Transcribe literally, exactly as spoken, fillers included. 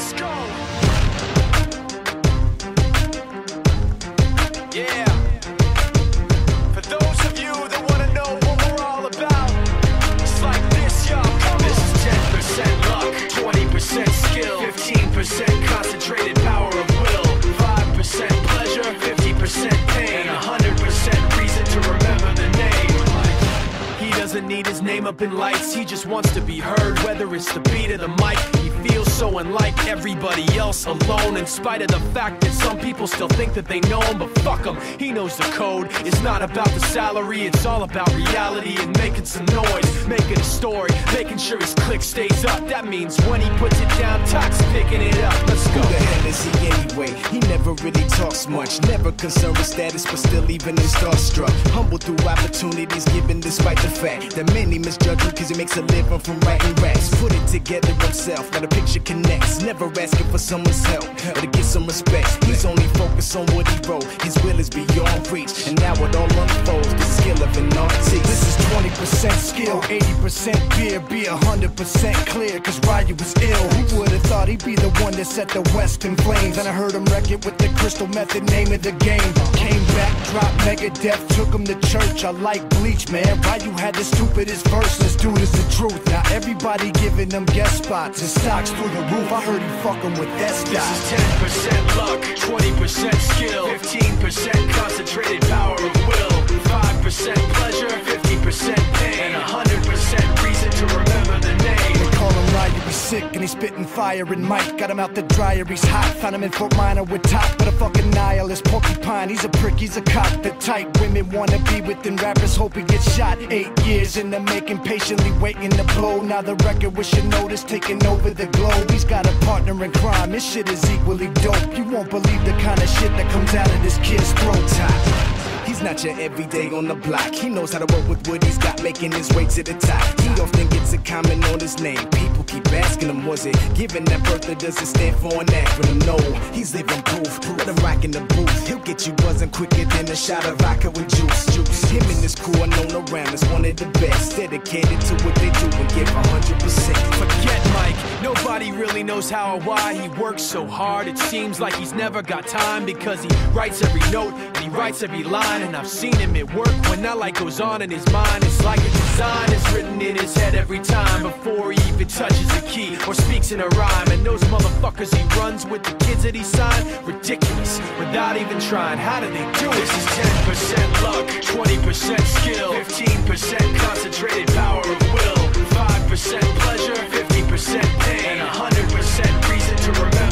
Let's go. Yeah. For those of you that want to know what we're all about, it's like this, y'all. Come on. This is ten percent luck, twenty percent skill, fifteen percent concentrated power of will, five percent pleasure, fifty percent pain, and one hundred percent reason to remember the name. He doesn't need his name up in lights, he just wants to be heard, whether it's the beat of the mic. He feels so unlike everybody else, alone, in spite of the fact that some people still think that they know him. But fuck him, he knows the code. It's not about the salary, it's all about reality and making some noise, making a story, making sure his click stays up. That means when he puts it down, Tox picking it up. Let's go. Who the hell is he anyway? He never really talks much, never concerned with status, but still even in starstruck. Humble through opportunities given despite the fact that many misjudge him cause he makes a living from writing raps. Put it together himself, now the picture connects, never asking for someone's help or to get some respect. He's only focused on what he wrote, his will is beyond reach, and now it all unfolds, the skill of an artist. This is twenty percent skill, eighty percent beer, be one hundred percent clear, cause Ryu was ill. Who would've thought he'd be the one that set the West in flames? And I heard him wreck it with the crystal method, name of the game. Came back, dropped Megadeth, took him to church. I like Bleach, man. Ryu had the stupidest verse, let's do this the truth. Now everybody giving them guest spots and stocks through the roof. I heard he fucking with that stock. This is ten percent luck, twenty percent skill, fifteen percent concentrated power of will, five percent pleasure, fifty percent pain, and one hundred percent reason to remember the name. They call him Ryu, he's sick and he's spitting fire and Mike. Got him out the dryer, he's hot. Found him in Fort Minor with top, but a fucking nihilist porcupine. He's a prick, he's a cop. The type women wanna be within rappers, hope he gets shot. Eight years in the making, patiently waiting to blow. Now the record with your notice taking over the globe. He's got a partner in crime, this shit is equally dope. You won't believe the kind of shit that comes out of this kid's throat. Top. He's not your everyday on the block. He knows how to work with what he's got, making his way to the top. He often gets a comment on his name. People keep asking him, was it given that birth or does it stand for an acronym? No, he's living proof. Let him rock in the booth. He'll get you buzzing quicker than a shot of vodka with juice. Juice. Him and his crew are known around as one of the best, dedicated to what they do and give one hundred percent. Forget Mike, nobody really knows how or why he works so hard. It seems like he's never got time because he writes every note and he writes every line. And I've seen him at work when that light goes on in his mind. It's like a design is written in his head every time before he even touches a key or speaks in a rhyme. And those motherfuckers he runs with, the kids that he signed, ridiculous, without even trying. How do they do it? This is ten percent luck, twenty percent skill, fifteen percent concentrated power of will, five percent pleasure, fifty percent pain, and one hundred percent reason to remember